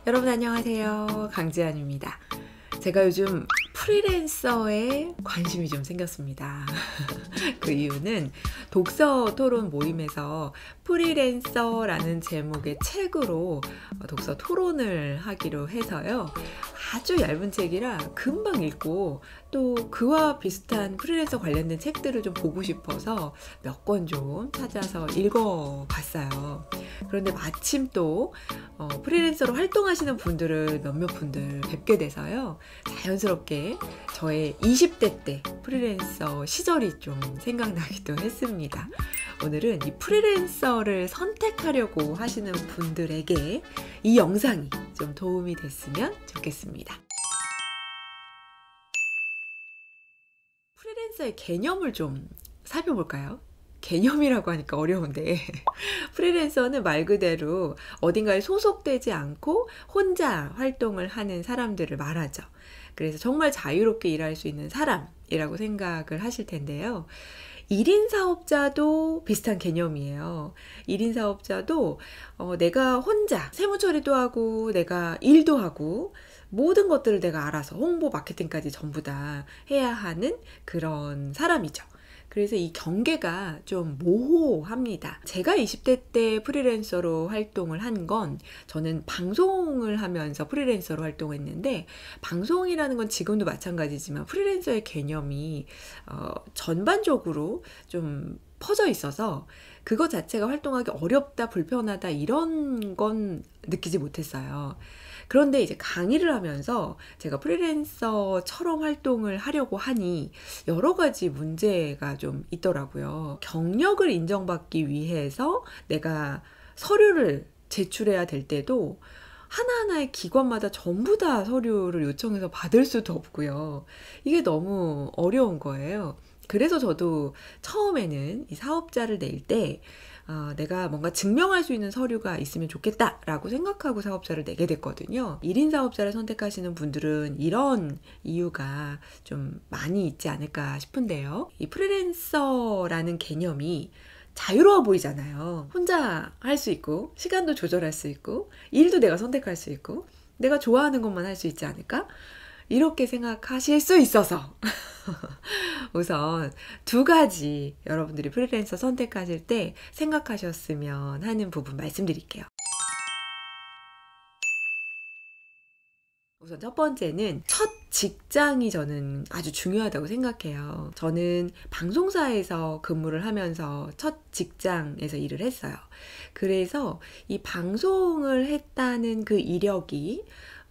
여러분 안녕하세요. 강지안입니다. 제가 요즘 프리랜서에 관심이 좀 생겼습니다. 그 이유는 독서 토론 모임에서 프리랜서라는 제목의 책으로 독서 토론을 하기로 해서요. 아주 얇은 책이라 금방 읽고 또 그와 비슷한 프리랜서 관련된 책들을 좀 보고 싶어서 몇 권 좀 찾아서 읽어봤어요. 그런데 마침 또 프리랜서로 활동하시는 분들을 몇몇 분들 뵙게 돼서요. 자연스럽게 저의 20대 때 프리랜서 시절이 좀 생각나기도 했습니다. 오늘은 이 프리랜서를 선택하려고 하시는 분들에게 이 영상이 좀 도움이 됐으면 좋겠습니다. 프리랜서의 개념을 좀 살펴볼까요? 개념이라고 하니까 어려운데 프리랜서는 말 그대로 어딘가에 소속되지 않고 혼자 활동을 하는 사람들을 말하죠. 그래서 정말 자유롭게 일할 수 있는 사람이라고 생각을 하실 텐데요. 1인 사업자도 비슷한 개념이에요. 1인 사업자도 내가 혼자 세무처리도 하고 내가 일도 하고 모든 것들을 내가 알아서 홍보 마케팅까지 전부 다 해야 하는 그런 사람이죠. 그래서 이 경계가 좀 모호합니다. 제가 20대 때 프리랜서로 활동을 한 건 저는 방송을 하면서 프리랜서로 활동했는데 방송이라는 건 지금도 마찬가지지만 프리랜서의 개념이 전반적으로 좀 퍼져 있어서 그거 자체가 활동하기 어렵다, 불편하다 이런 건 느끼지 못했어요. 그런데 이제 강의를 하면서 제가 프리랜서처럼 활동을 하려고 하니 여러 가지 문제가 좀 있더라고요. 경력을 인정받기 위해서 내가 서류를 제출해야 될 때도 하나하나의 기관마다 전부 다 서류를 요청해서 받을 수도 없고요. 이게 너무 어려운 거예요. 그래서 저도 처음에는 이 사업자를 낼 때 내가 뭔가 증명할 수 있는 서류가 있으면 좋겠다라고 생각하고 사업자를 내게 됐거든요. 1인 사업자를 선택하시는 분들은 이런 이유가 좀 많이 있지 않을까 싶은데요. 이 프리랜서라는 개념이 자유로워 보이잖아요. 혼자 할 수 있고 시간도 조절할 수 있고 일도 내가 선택할 수 있고 내가 좋아하는 것만 할 수 있지 않을까? 이렇게 생각하실 수 있어서 우선 두 가지 여러분들이 프리랜서 선택하실 때 생각하셨으면 하는 부분 말씀드릴게요. 우선 첫 번째는 첫 직장이 저는 아주 중요하다고 생각해요. 저는 방송사에서 근무를 하면서 첫 직장에서 일을 했어요. 그래서 이 방송을 했다는 그 이력이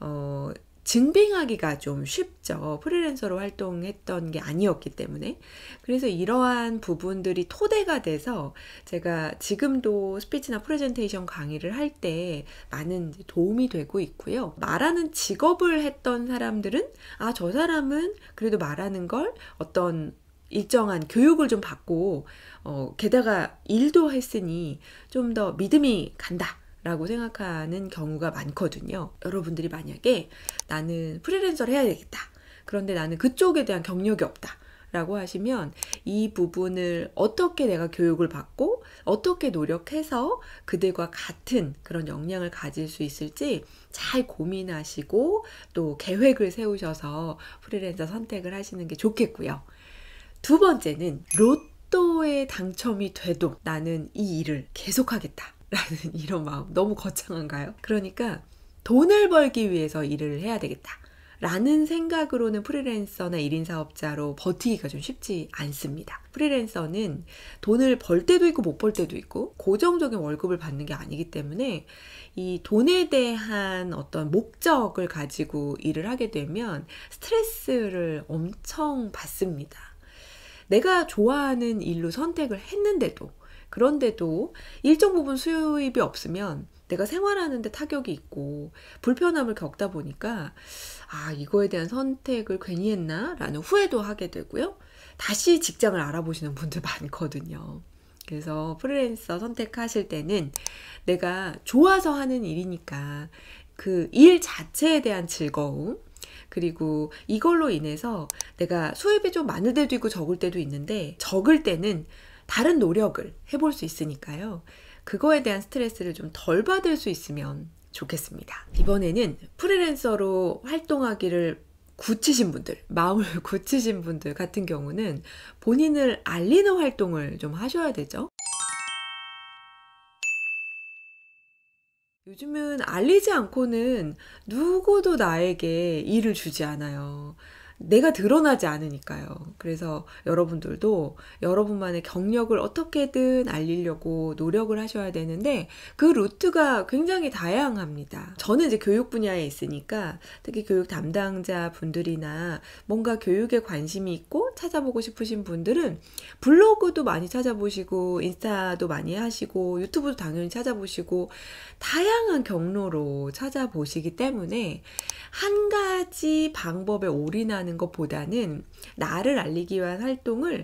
증빙하기가 좀 쉽죠. 프리랜서로 활동했던 게 아니었기 때문에. 그래서 이러한 부분들이 토대가 돼서 제가 지금도 스피치나 프레젠테이션 강의를 할 때 많은 도움이 되고 있고요. 말하는 직업을 했던 사람들은 저 사람은 그래도 말하는 걸 어떤 일정한 교육을 좀 받고 게다가 일도 했으니 좀 더 믿음이 간다 라고 생각하는 경우가 많거든요. 여러분들이 만약에 나는 프리랜서를 해야 되겠다. 그런데 나는 그쪽에 대한 경력이 없다. 라고 하시면 이 부분을 어떻게 내가 교육을 받고 어떻게 노력해서 그들과 같은 그런 역량을 가질 수 있을지 잘 고민하시고 또 계획을 세우셔서 프리랜서 선택을 하시는 게 좋겠고요. 두 번째는 로또에 당첨이 돼도 나는 이 일을 계속하겠다. 라는 이런 마음 너무 거창한가요? 그러니까 돈을 벌기 위해서 일을 해야 되겠다 라는 생각으로는 프리랜서나 1인 사업자로 버티기가 좀 쉽지 않습니다. 프리랜서는 돈을 벌 때도 있고 못 벌 때도 있고 고정적인 월급을 받는 게 아니기 때문에 이 돈에 대한 어떤 목적을 가지고 일을 하게 되면 스트레스를 엄청 받습니다. 내가 좋아하는 일로 선택을 했는데도 그런데도 일정 부분 수입이 없으면 내가 생활하는데 타격이 있고 불편함을 겪다 보니까 이거에 대한 선택을 괜히 했나? 라는 후회도 하게 되고요. 다시 직장을 알아보시는 분들 많거든요. 그래서 프리랜서 선택하실 때는 내가 좋아서 하는 일이니까 그 일 자체에 대한 즐거움 그리고 이걸로 인해서 내가 수입이 좀 많을 때도 있고 적을 때도 있는데 적을 때는 다른 노력을 해볼 수 있으니까요. 그거에 대한 스트레스를 좀 덜 받을 수 있으면 좋겠습니다. 이번에는 프리랜서로 활동하기를 굳히신 분들, 마음을 굳히신 분들 같은 경우는 본인을 알리는 활동을 좀 하셔야 되죠. 요즘은 알리지 않고는 누구도 나에게 일을 주지 않아요. 내가 드러나지 않으니까요. 그래서 여러분들도 여러분만의 경력을 어떻게든 알리려고 노력을 하셔야 되는데 그 루트가 굉장히 다양합니다. 저는 이제 교육 분야에 있으니까 특히 교육 담당자 분들이나 뭔가 교육에 관심이 있고 찾아보고 싶으신 분들은 블로그도 많이 찾아보시고 인스타도 많이 하시고 유튜브도 당연히 찾아보시고 다양한 경로로 찾아보시기 때문에 한 가지 방법에 올인하는 것보다는 나를 알리기 위한 활동을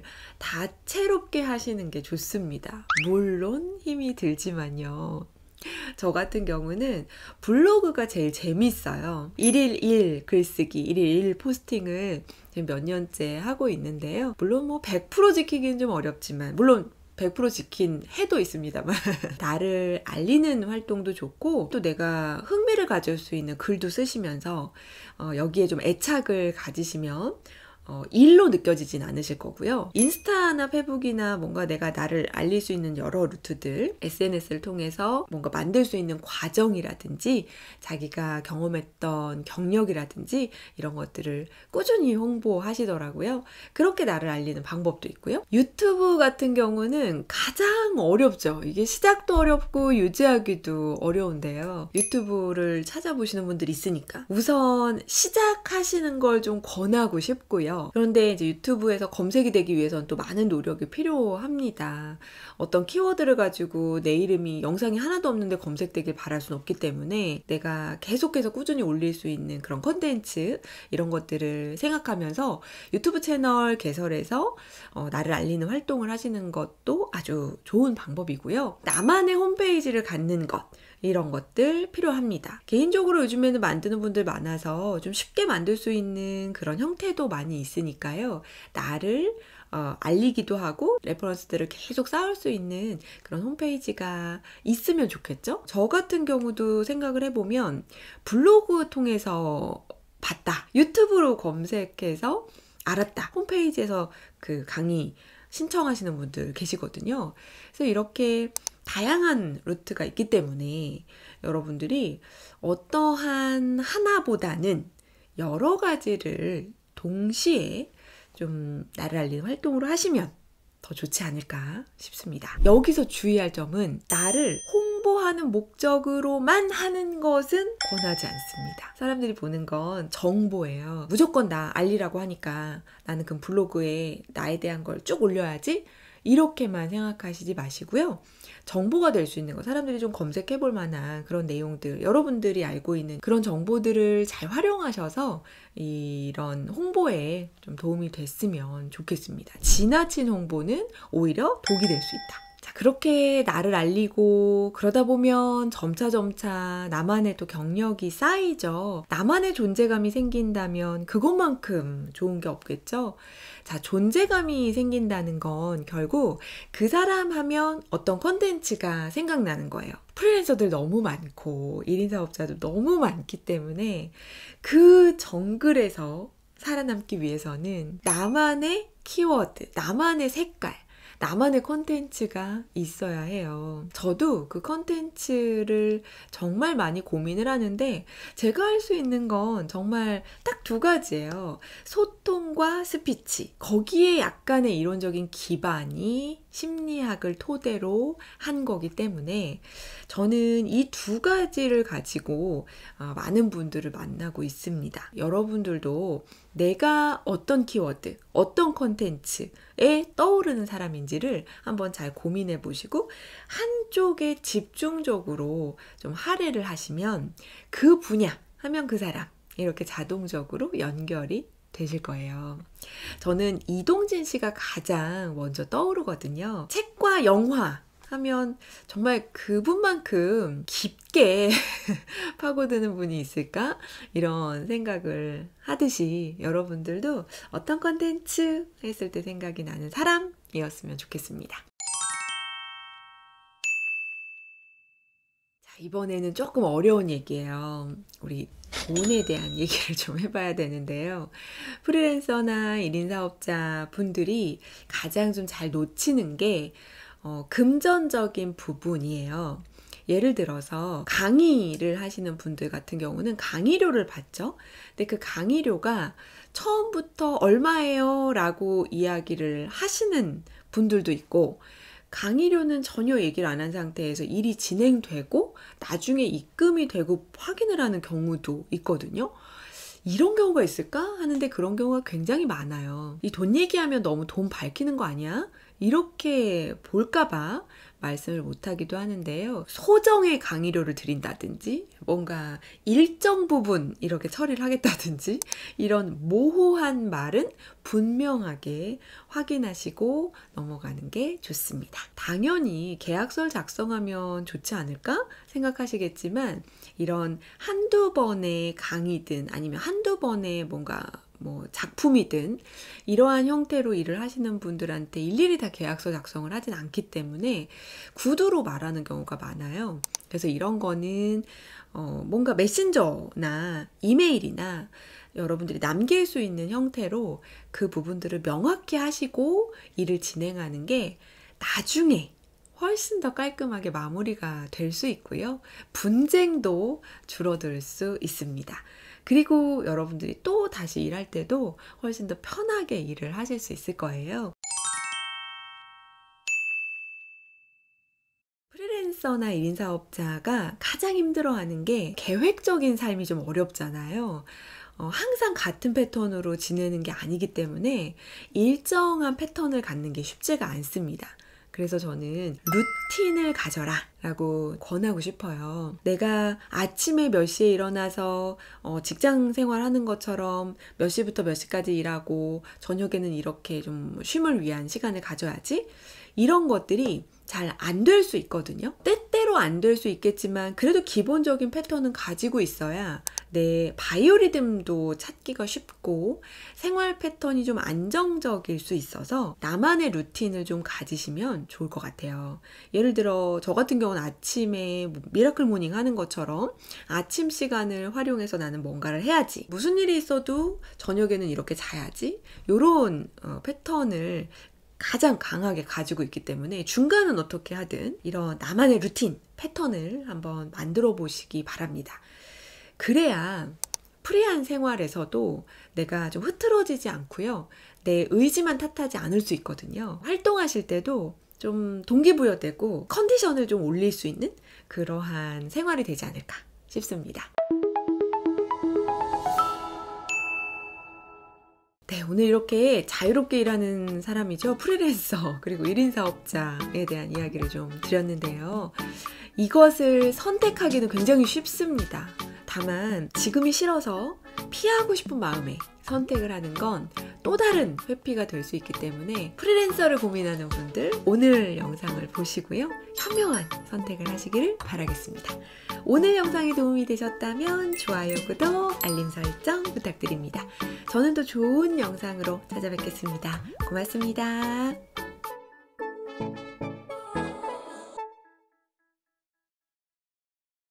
다채롭게 하시는 게 좋습니다. 물론 힘이 들지만요. 저 같은 경우는 블로그가 제일 재밌어요. 1일 1 글쓰기, 1일 1 포스팅을 지금 몇 년째 하고 있는데요. 물론 뭐 100% 지키기는 좀 어렵지만, 물론 100% 지킨 해도 있습니다만 나를 알리는 활동도 좋고 또 내가 흥미를 가질 수 있는 글도 쓰시면서 여기에 좀 애착을 가지시면 일로 느껴지진 않으실 거고요. 인스타나 페북이나 뭔가 내가 나를 알릴 수 있는 여러 루트들, SNS를 통해서 뭔가 만들 수 있는 과정이라든지 자기가 경험했던 경력이라든지 이런 것들을 꾸준히 홍보하시더라고요. 그렇게 나를 알리는 방법도 있고요. 유튜브 같은 경우는 가장 어렵죠. 이게 시작도 어렵고 유지하기도 어려운데요. 유튜브를 찾아보시는 분들이 있으니까 우선 시작하시는 걸 좀 권하고 싶고요. 그런데 이제 유튜브에서 검색이 되기 위해서는 또 많은 노력이 필요합니다. 어떤 키워드를 가지고 내 이름이 영상이 하나도 없는데 검색되길 바랄 수는 없기 때문에 내가 계속해서 꾸준히 올릴 수 있는 그런 컨텐츠 이런 것들을 생각하면서 유튜브 채널 개설해서 나를 알리는 활동을 하시는 것도 아주 좋은 방법이고요. 나만의 홈페이지를 갖는 것 이런 것들 필요합니다. 개인적으로 요즘에는 만드는 분들 많아서 좀 쉽게 만들 수 있는 그런 형태도 많이 있으니까요. 나를 알리기도 하고 레퍼런스들을 계속 쌓을 수 있는 그런 홈페이지가 있으면 좋겠죠? 저 같은 경우도 생각을 해보면 블로그 통해서 봤다. 유튜브로 검색해서 알았다. 홈페이지에서 그 강의 신청하시는 분들 계시거든요. 그래서 이렇게 다양한 루트가 있기 때문에 여러분들이 어떠한 하나보다는 여러 가지를 동시에 좀 나를 알리는 활동으로 하시면 더 좋지 않을까 싶습니다. 여기서 주의할 점은 나를 홍보하는 목적으로만 하는 것은 권하지 않습니다. 사람들이 보는 건 정보예요. 무조건 나 알리라고 하니까 나는 그 블로그에 나에 대한 걸 쭉 올려야지 이렇게만 생각하시지 마시고요. 정보가 될 수 있는 거, 사람들이 좀 검색해 볼 만한 그런 내용들, 여러분들이 알고 있는 그런 정보들을 잘 활용하셔서 이런 홍보에 좀 도움이 됐으면 좋겠습니다. 지나친 홍보는 오히려 독이 될 수 있다. 자, 그렇게 나를 알리고 그러다 보면 점차 나만의 또 경력이 쌓이죠. 나만의 존재감이 생긴다면 그것만큼 좋은 게 없겠죠. 자, 존재감이 생긴다는 건 결국 그 사람 하면 어떤 컨텐츠가 생각나는 거예요. 프리랜서들 너무 많고 1인 사업자도 너무 많기 때문에 그 정글에서 살아남기 위해서는 나만의 키워드, 나만의 색깔, 나만의 컨텐츠가 있어야 해요. 저도 그 컨텐츠를 정말 많이 고민을 하는데 제가 할 수 있는 건 정말 딱 두 가지예요. 소통과 스피치. 거기에 약간의 이론적인 기반이 심리학을 토대로 한 거기 때문에 저는 이 두 가지를 가지고 많은 분들을 만나고 있습니다. 여러분들도 내가 어떤 키워드, 어떤 컨텐츠에 떠오르는 사람인지를 한번 잘 고민해 보시고 한쪽에 집중적으로 좀 할애를 하시면 그 분야 하면 그 사람 이렇게 자동적으로 연결이 되실 거예요. 저는 이동진 씨가 가장 먼저 떠오르거든요. 책과 영화 하면 정말 그분만큼 깊게 파고드는 분이 있을까? 이런 생각을 하듯이 여러분들도 어떤 컨텐츠 했을 때 생각이 나는 사람이었으면 좋겠습니다. 이번에는 조금 어려운 얘기예요. 우리 돈에 대한 얘기를 좀 해봐야 되는데요. 프리랜서나 1인 사업자 분들이 가장 좀 잘 놓치는 게 금전적인 부분이에요. 예를 들어서 강의를 하시는 분들 같은 경우는 강의료를 받죠. 근데 그 강의료가 처음부터 얼마예요? 라고 이야기를 하시는 분들도 있고, 강의료는 전혀 얘기를 안 한 상태에서 일이 진행되고 나중에 입금이 되고 확인을 하는 경우도 있거든요. 이런 경우가 있을까 하는데 그런 경우가 굉장히 많아요. 이 돈 얘기하면 너무 돈 밝히는 거 아니야? 이렇게 볼까봐 말씀을 못하기도 하는데요. 소정의 강의료를 드린다든지 뭔가 일정 부분 이렇게 처리를 하겠다든지 이런 모호한 말은 분명하게 확인하시고 넘어가는 게 좋습니다. 당연히 계약서를 작성하면 좋지 않을까 생각하시겠지만, 이런 한두 번의 강의든 아니면 한두 번의 뭔가 작품이든 이러한 형태로 일을 하시는 분들한테 일일이 다 계약서 작성을 하진 않기 때문에 구두로 말하는 경우가 많아요. 그래서 이런 거는 뭔가 메신저나 이메일이나 여러분들이 남길 수 있는 형태로 그 부분들을 명확히 하시고 일을 진행하는 게 나중에 훨씬 더 깔끔하게 마무리가 될 수 있고요. 분쟁도 줄어들 수 있습니다. 그리고 여러분들이 또 다시 일할 때도 훨씬 더 편하게 일을 하실 수 있을 거예요. 프리랜서나 1인 사업자가 가장 힘들어하는 게 계획적인 삶이 좀 어렵잖아요. 항상 같은 패턴으로 지내는 게 아니기 때문에 일정한 패턴을 갖는 게 쉽지가 않습니다. 그래서 저는 루틴을 가져라 라고 권하고 싶어요. 내가 아침에 몇 시에 일어나서 직장 생활하는 것처럼 몇 시부터 몇 시까지 일하고 저녁에는 이렇게 좀 쉼을 위한 시간을 가져야지, 이런 것들이 잘 안 될 수 있거든요. 때때로 안 될 수 있겠지만 그래도 기본적인 패턴은 가지고 있어야 내 바이오리듬도 찾기가 쉽고 생활 패턴이 좀 안정적일 수 있어서 나만의 루틴을 좀 가지시면 좋을 것 같아요. 예를 들어 저 같은 경우는 아침에 미라클 모닝 하는 것처럼 아침 시간을 활용해서 나는 뭔가를 해야지, 무슨 일이 있어도 저녁에는 이렇게 자야지, 이런 패턴을 가장 강하게 가지고 있기 때문에 중간은 어떻게 하든 이런 나만의 루틴, 패턴을 한번 만들어 보시기 바랍니다. 그래야 프리한 생활에서도 내가 좀 흐트러지지 않고요. 내 의지만 탓하지 않을 수 있거든요. 활동하실 때도 좀 동기부여되고 컨디션을 좀 올릴 수 있는 그러한 생활이 되지 않을까 싶습니다. 네, 오늘 이렇게 자유롭게 일하는 사람이죠. 프리랜서 그리고 1인 사업자에 대한 이야기를 좀 드렸는데요. 이것을 선택하기는 굉장히 쉽습니다. 다만 지금이 싫어서 피하고 싶은 마음에 선택을 하는 건 또 다른 회피가 될 수 있기 때문에 프리랜서를 고민하는 분들 오늘 영상을 보시고요. 현명한 선택을 하시기를 바라겠습니다. 오늘 영상이 도움이 되셨다면 좋아요, 구독, 알림 설정 부탁드립니다. 저는 또 좋은 영상으로 찾아뵙겠습니다. 고맙습니다.